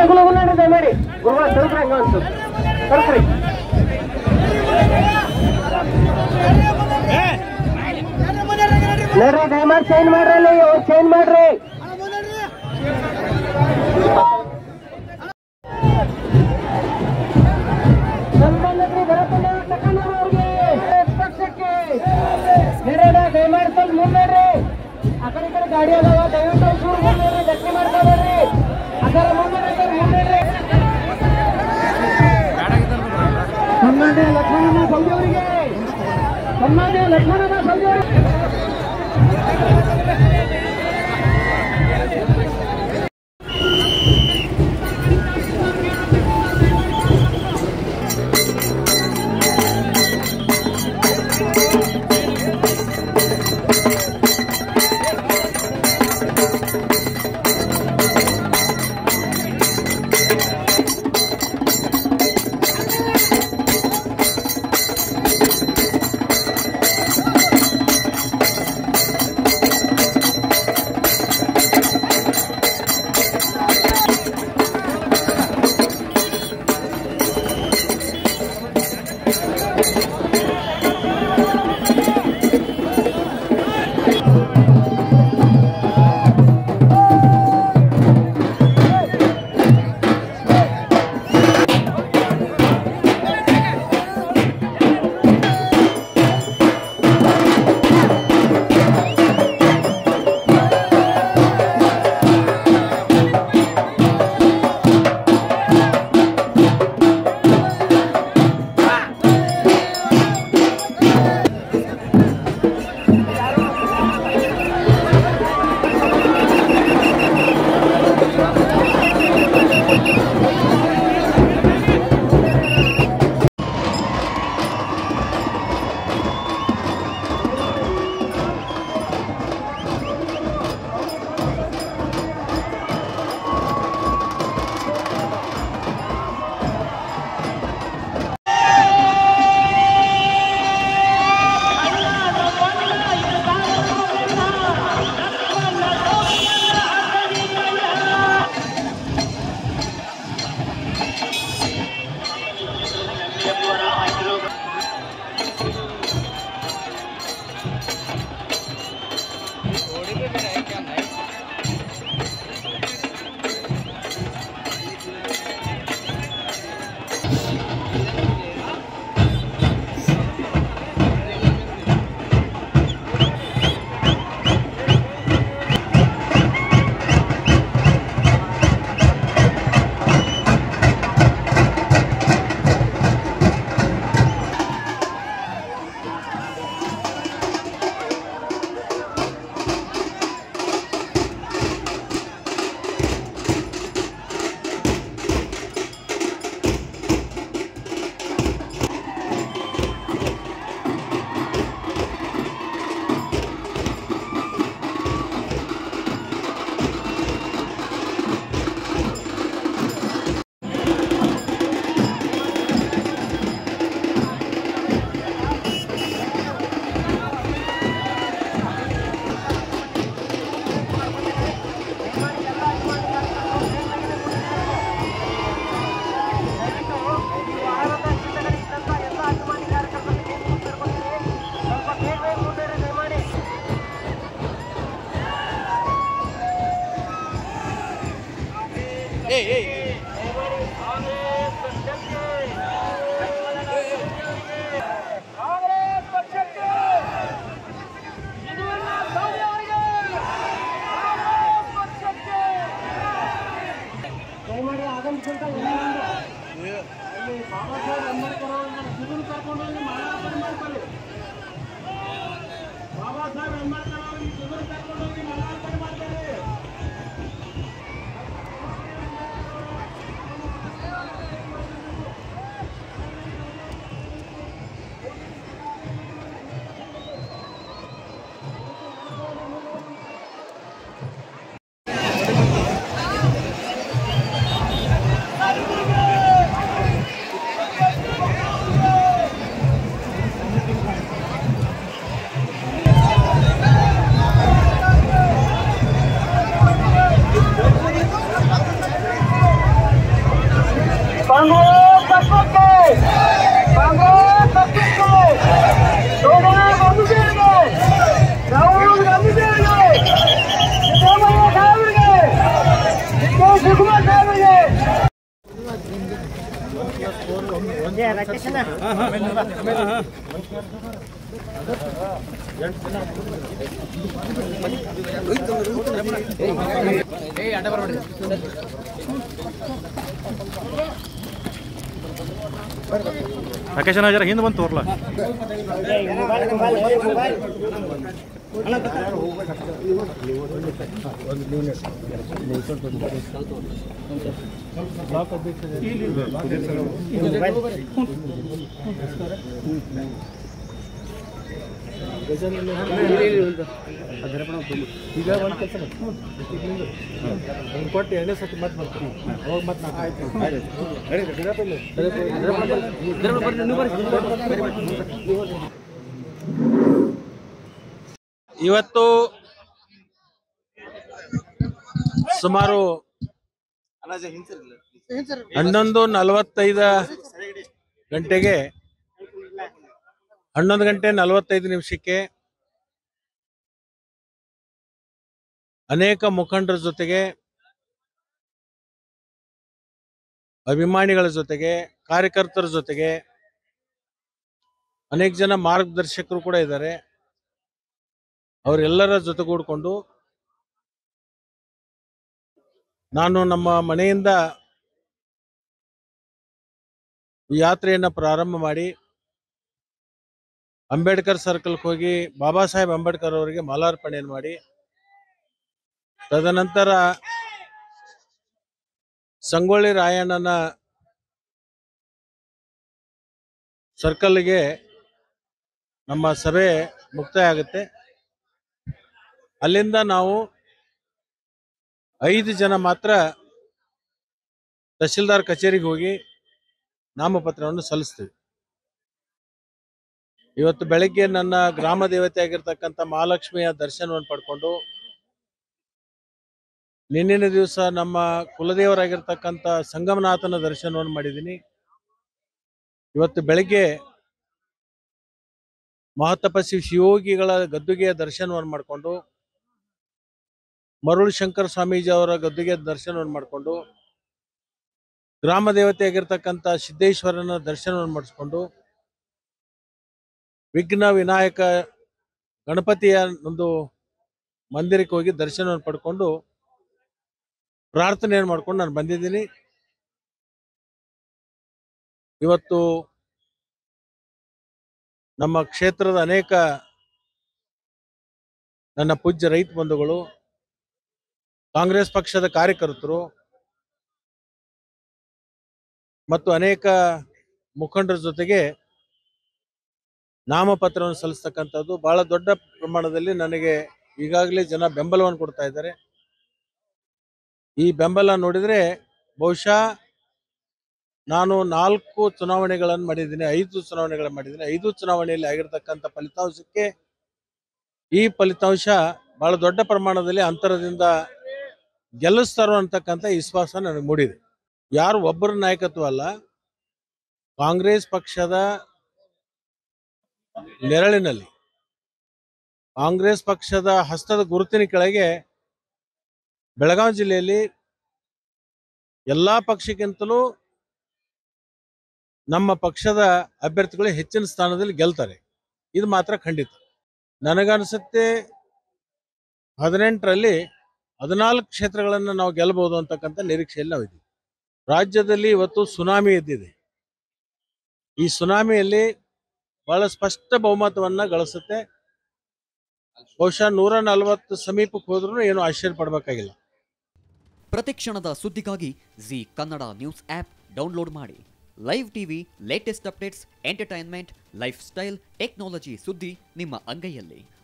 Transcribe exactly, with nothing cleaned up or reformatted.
ಗುಲು ಗುಲು ನಡೀತಾ ಮಾಡಿ ಗುರುವಾರ ಸ್ವಲ್ಪ ಹಂಗ ಅಂತ ಕರ್ಸ್ರಿ ನೋಡ್ರಿ ದಯಮಾಡಿ ಚೇಂಜ್ ಮಾಡ್ರಿ ಅಲ್ಲಿ ಚೇಂಜ್ ಮಾಡ್ರಿ ಪಕ್ಷಕ್ಕೆ ದಯಮಾಡಿ ಸ್ವಲ್ಪ ಮುಂದೇರಿ ಆ ಕಡೆ ಈ ಕಡೆ ಗಾಡಿ ಅದಾವ ದಯವಿಟ್ಟು ಒಂಚೂರು ಮುಂದೇರಿ ಗಟ್ಟಿ ಮಾಡ್ತಾ ಬರ್ರಿ ಅದರ ಮುಂದೆ ಮುಂದೇರಿ ಸನ್ಮಾನ್ಯ ಲಕ್ಷ್ಮಣನ ಸೌದಿ ಅವರಿಗೆ ಸನ್ಮಾನ್ಯ ಲಕ್ಷ್ಮಣನ ಸೌದಿ ಅವರಿಗೆ ರಾಕೇಶ್ ಜರ ಹಿಂದೆ ಬಂದು ತೋರ್ಲ ಈಗ ಒಂದು ಕೆಲಸ ಕೊಟ್ಟು ಎರಡನೇ ಸತಿ ಮತ್ತೆ ಬರ್ತೀನಿ ಅವಾಗ ಮತ್ತೆ ಇವತ್ತು ಸುಮಾರು ಹನ್ನೊಂದು ನಲವತ್ತೈದು ಗಂಟೆಗೆ ಹನ್ನೊಂದು ಗಂಟೆ ನಲವತ್ತೈದು ನಿಮಿಷಕ್ಕೆ ಅನೇಕ ಮುಖಂಡರ ಜೊತೆಗೆ ಅಭಿಮಾನಿಗಳ ಜೊತೆಗೆ ಕಾರ್ಯಕರ್ತರ ಜೊತೆಗೆ ಅನೇಕ ಜನ ಮಾರ್ಗದರ್ಶಕರು ಕೂಡ ಇದ್ದಾರೆ. ಅವರೆಲ್ಲರ ಜೊತೆಗೂಡಿಕೊಂಡು ನಾನು ನಮ್ಮ ಮನೆಯಿಂದ ಈ ಯಾತ್ರೆಯನ್ನು ಪ್ರಾರಂಭ ಮಾಡಿ ಅಂಬೇಡ್ಕರ್ ಸರ್ಕಲ್ಗೆ ಹೋಗಿ ಬಾಬಾ ಸಾಹೇಬ್ ಅಂಬೇಡ್ಕರ್ ಅವರಿಗೆ ಮಾಲಾರ್ಪಣೆಯನ್ನು ಮಾಡಿ ತದನಂತರ ಸಂಗೊಳ್ಳಿ ರಾಯಣ್ಣನ ಸರ್ಕಲ್ಗೆ ನಮ್ಮ ಸಭೆ ಮುಕ್ತಾಯ ಆಗುತ್ತೆ. ಅಲ್ಲಿಂದ ನಾವು ಐದು ಜನ ಮಾತ್ರ ತಹಶೀಲ್ದಾರ್ ಕಚೇರಿಗೆ ಹೋಗಿ ನಾಮಪತ್ರವನ್ನು ಸಲ್ಲಿಸ್ತೀವಿ. ಇವತ್ತು ಬೆಳಗ್ಗೆ ನನ್ನ ಗ್ರಾಮ ದೇವತೆ ಆಗಿರ್ತಕ್ಕಂಥ ಮಹಾಲಕ್ಷ್ಮಿಯ ದರ್ಶನವನ್ನು ಪಡ್ಕೊಂಡು ನಿನ್ನಿನ ದಿವಸ ನಮ್ಮ ಕುಲದೇವರಾಗಿರ್ತಕ್ಕಂಥ ಸಂಗಮನಾಥನ ದರ್ಶನವನ್ನು ಮಾಡಿದ್ದೀನಿ. ಇವತ್ತು ಬೆಳಗ್ಗೆ ಮಹಾತಪಸ್ವಿ ಶಿವಯೋಗಿಗಳ ಗದ್ದುಗೆಯ ದರ್ಶನವನ್ನು ಮಾಡಿಕೊಂಡು ಮರುಳು ಶಂಕರ ಸ್ವಾಮೀಜಿ ಅವರ ಗದ್ದುಗೆಯ ದರ್ಶನವನ್ನು ಮಾಡಿಕೊಂಡು ಗ್ರಾಮ ದೇವತೆ ಆಗಿರ್ತಕ್ಕಂಥ ಸಿದ್ದೇಶ್ವರನ ದರ್ಶನವನ್ನು ಮಾಡಿಸ್ಕೊಂಡು ವಿಘ್ನ ವಿನಾಯಕ ಗಣಪತಿಯ ಒಂದು ಮಂದಿರಕ್ಕೆ ಹೋಗಿ ದರ್ಶನವನ್ನು ಪಡ್ಕೊಂಡು ಪ್ರಾರ್ಥನೆಯನ್ನು ಮಾಡ್ಕೊಂಡು ನಾನು ಬಂದಿದ್ದೀನಿ. ಇವತ್ತು ನಮ್ಮ ಕ್ಷೇತ್ರದ ಅನೇಕ ನನ್ನ ಪೂಜ್ಯ ರೈತ ಬಂಧುಗಳು, ಕಾಂಗ್ರೆಸ್ ಪಕ್ಷದ ಕಾರ್ಯಕರ್ತರು ಮತ್ತು ಅನೇಕ ಮುಖಂಡರ ಜೊತೆಗೆ ನಾಮಪತ್ರವನ್ನು ಸಲ್ಲಿಸ್ತಕ್ಕಂಥದ್ದು ಬಹಳ ದೊಡ್ಡ ಪ್ರಮಾಣದಲ್ಲಿ ನನಗೆ ಈಗಾಗಲೇ ಜನ ಬೆಂಬಲವನ್ನು ಕೊಡ್ತಾ ಇದ್ದಾರೆ. ಈ ಬೆಂಬಲ ನೋಡಿದರೆ ಬಹುಶಃ ನಾನು ನಾಲ್ಕು ಚುನಾವಣೆಗಳನ್ನು ಮಾಡಿದ್ದೀನಿ, ಐದು ಚುನಾವಣೆಗಳನ್ನು ಮಾಡಿದ್ದೀನಿ. ಐದು ಚುನಾವಣೆಯಲ್ಲಿ ಆಗಿರ್ತಕ್ಕಂಥ ಫಲಿತಾಂಶಕ್ಕೆ ಈ ಫಲಿತಾಂಶ ಬಹಳ ದೊಡ್ಡ ಪ್ರಮಾಣದಲ್ಲಿ ಅಂತರದಿಂದ ಗೆಲ್ಲಿಸ್ತಾರೋ ಅಂತಕ್ಕಂಥ ವಿಶ್ವಾಸ ನನಗೆ ಮೂಡಿದೆ. ಯಾರು ಒಬ್ಬರ ನಾಯಕತ್ವ ಅಲ್ಲ, ಕಾಂಗ್ರೆಸ್ ಪಕ್ಷದ ನೆರಳಿನಲ್ಲಿ, ಕಾಂಗ್ರೆಸ್ ಪಕ್ಷದ ಹಸ್ತದ ಗುರುತಿನ ಕೆಳಗೆ ಬೆಳಗಾವಿ ಜಿಲ್ಲೆಯಲ್ಲಿ ಎಲ್ಲಾ ಪಕ್ಷಕ್ಕಿಂತಲೂ ನಮ್ಮ ಪಕ್ಷದ ಅಭ್ಯರ್ಥಿಗಳು ಹೆಚ್ಚಿನ ಸ್ಥಾನದಲ್ಲಿ ಗೆಲ್ತಾರೆ. ಇದು ಮಾತ್ರ ಖಂಡಿತ. ನನಗನ್ಸುತ್ತೆ ಹದಿನೆಂಟರಲ್ಲಿ ಹದಿನಾಲ್ಕು ಕ್ಷೇತ್ರಗಳನ್ನು ನಾವು ಗೆಲ್ಲಬಹುದು ಅಂತಕ್ಕಂಥ ನಿರೀಕ್ಷೆಯಲ್ಲಿ ನಾವಿದ್ದೀವಿ. ರಾಜ್ಯದಲ್ಲಿ ಇವತ್ತು ಸುನಾಮಿ ಎದ್ದಿದೆ. ಈ ಸುನಾಮಿಯಲ್ಲಿ ಬಹಳ ಸ್ಪಷ್ಟ ಬಹುಮತವನ್ನ ಗಳಿಸುತ್ತೆ. ಬಹುಶಃ ನೂರ ನಲವತ್ತು ಸಮೀಪಕ್ಕೆ ಹೋದ್ರೂ ಏನು ಆಶ್ಚರ್ಯ ಪಡಬೇಕಾಗಿಲ್ಲ. ಪ್ರತಿಕ್ಷಣದ ಸುದ್ದಿಗಾಗಿ Zee Kannada news app download ಮಾಡಿ. Live TV, latest updates, entertainment, lifestyle, technology ಸುದ್ದಿ ನಿಮ್ಮ ಅಂಗೈಯಲ್ಲಿ.